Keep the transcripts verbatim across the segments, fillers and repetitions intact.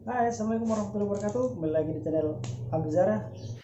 Hai, assalamualaikum warahmatullahi wabarakatuh. Kembali lagi di channel Abdul Zara.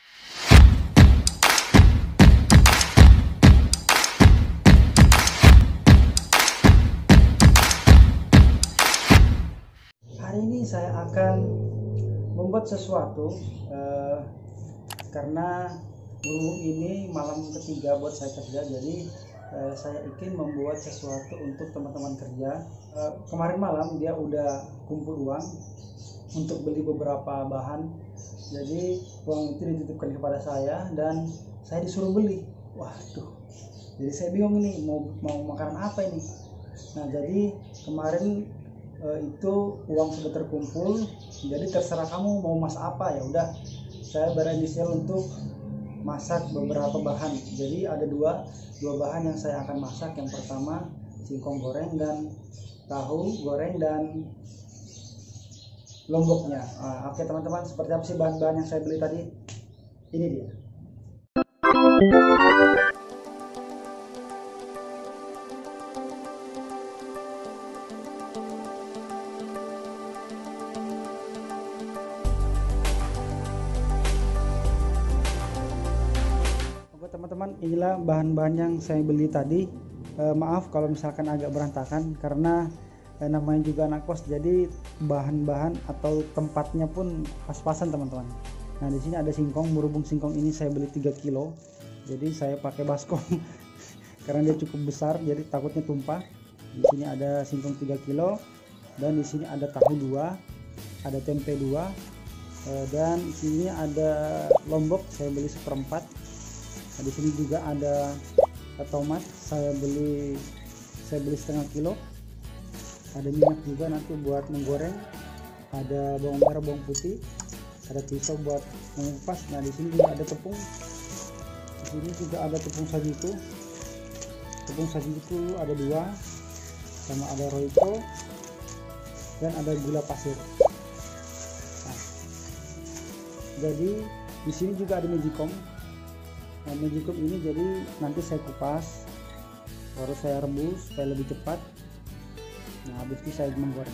Hari ini saya akan membuat sesuatu eh, karena dulu ini malam ketiga buat saya kerja, jadi eh, saya ingin membuat sesuatu untuk teman-teman kerja. Eh, kemarin malam dia udah kumpul uang untuk beli beberapa bahan, jadi uang itu dititipkan kepada saya dan saya disuruh beli. Waduh, jadi saya bingung nih mau mau makanan apa ini. Nah, jadi kemarin e, itu uang sudah terkumpul, jadi terserah kamu mau masak apa. Ya udah, saya berinisial untuk masak beberapa bahan. Jadi ada dua dua bahan yang saya akan masak. Yang pertama singkong goreng dan tahu goreng dan lomboknya. Nah, oke teman-teman, seperti apa sih bahan-bahan yang saya beli tadi? Ini dia. Oke teman-teman, inilah bahan-bahan yang saya beli tadi. Eh, maaf kalau misalkan agak berantakan karena eh, namanya juga anak kos, jadi bahan-bahan atau tempatnya pun pas-pasan teman-teman. Nah, di sini ada singkong, berhubung singkong ini saya beli tiga kilo, jadi saya pakai baskom karena dia cukup besar, jadi takutnya tumpah. Di sini ada singkong tiga kilo, dan di sini ada tahu dua, ada tempe dua, dan di sini ada lombok saya beli seperempat. Nah, di sini juga ada tomat saya beli saya beli setengah kilo. Ada minyak juga nanti buat menggoreng, ada bawang merah, bawang putih, ada pisau buat mengupas. Nah, di sini juga ada tepung. Di sini juga ada tepung sajiku. Tepung sajiku ada dua, sama ada royco dan ada gula pasir. Nah, jadi di sini juga ada magicom. Nah, magicom ini jadi nanti saya kupas, baru saya rebus supaya lebih cepat. Nah, habis itu saya menggoreng.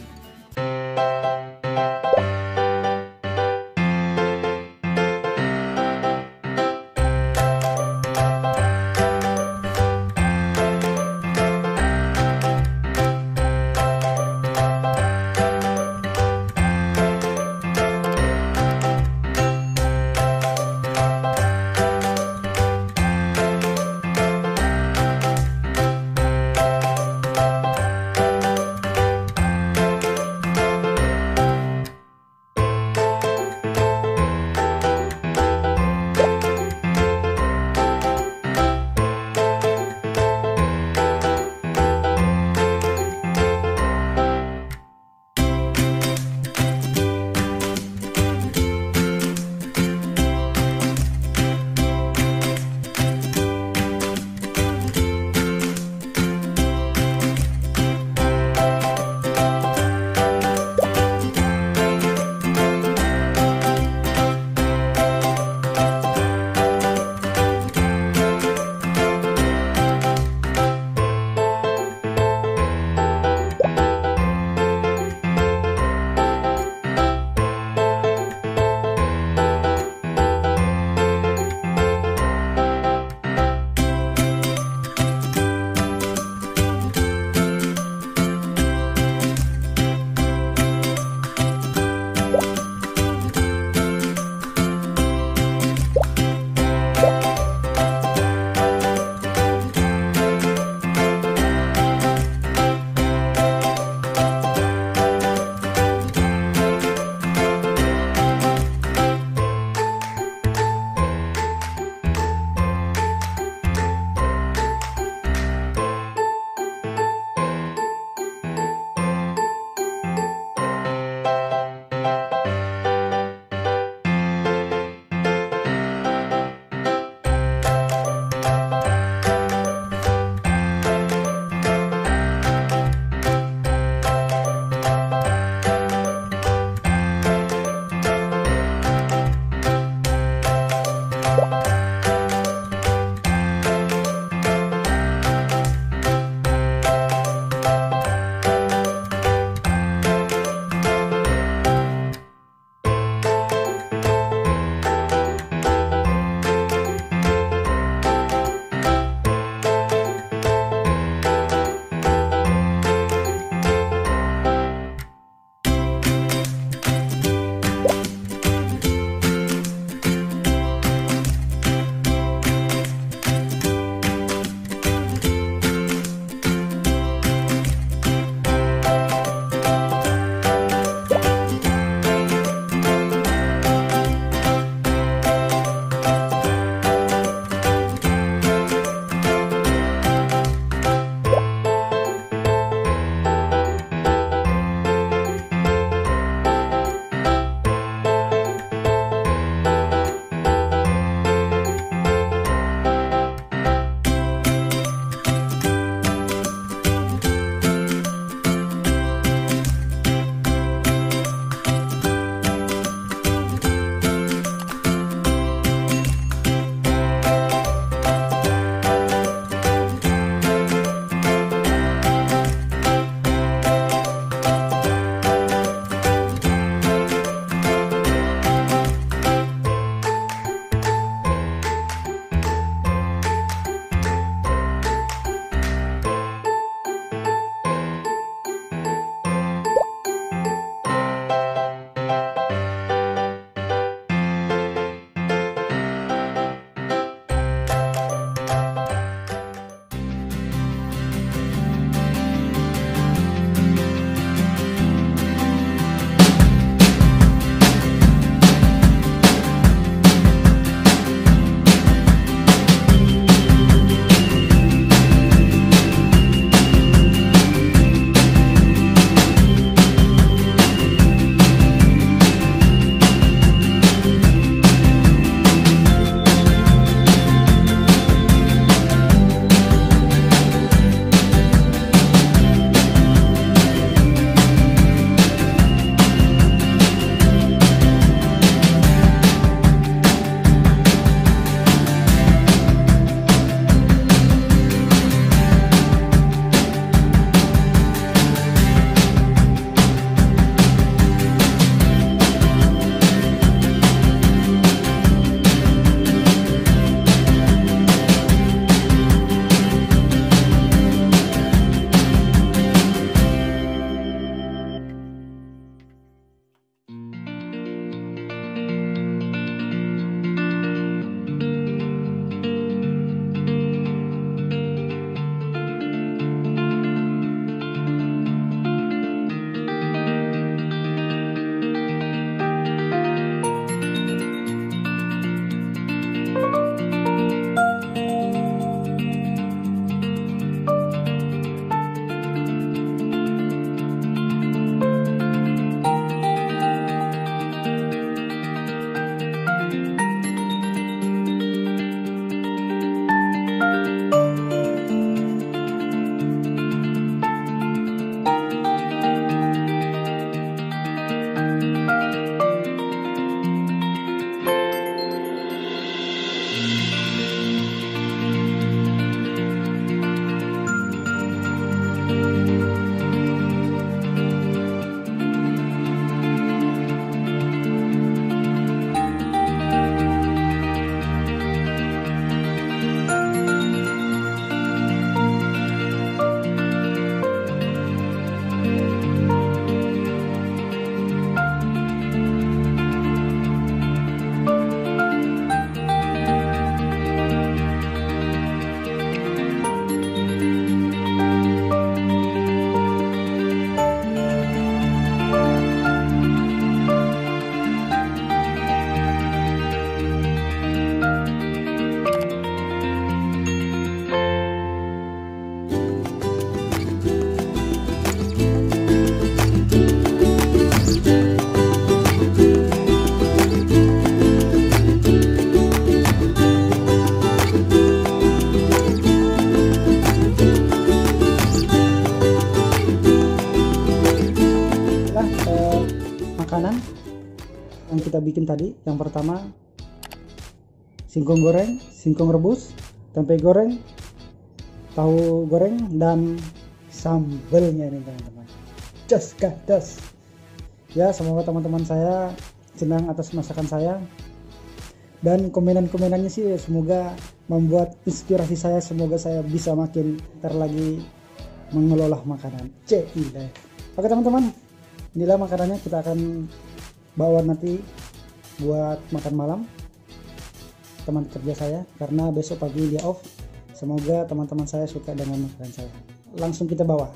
makanan yang kita bikin tadi. Yang pertama singkong goreng, singkong rebus, tempe goreng, tahu goreng, dan sambelnya ini teman-teman. Jos gados. Ya, semoga teman-teman saya senang atas masakan saya. Dan komenan-komenannya sih semoga membuat inspirasi saya, semoga saya bisa makin ntar lagi mengelola makanan. Cile. Oke teman-teman, inilah makanannya, kita akan bawa nanti buat makan malam teman kerja saya, karena besok pagi dia off. Semoga teman-teman saya suka dengan makanan saya. Langsung kita bawa.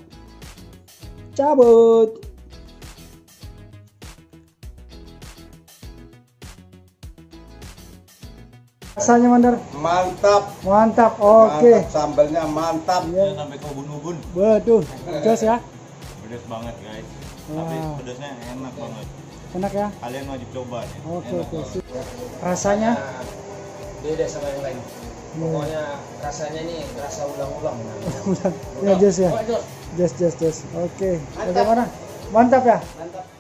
Cabut. Rasanya Mandar? Mantap. Mantap. Oke. Mantap, sambalnya mantap. Ya. Sampai ke ubun-ubun. Waduh, jos ya. Pedas banget guys. Wah. Tapi pedasnya enak banget. Enak ya? Kalian wajib coba nih. Oke, Enak oke. banget. Rasanya? Beda sama yang lain. Pokoknya rasanya ini rasa ulang-ulang. Udah. Ya jos ya. Jos jos jos. Oke. Bagaimana? Mantap ya? Mantap.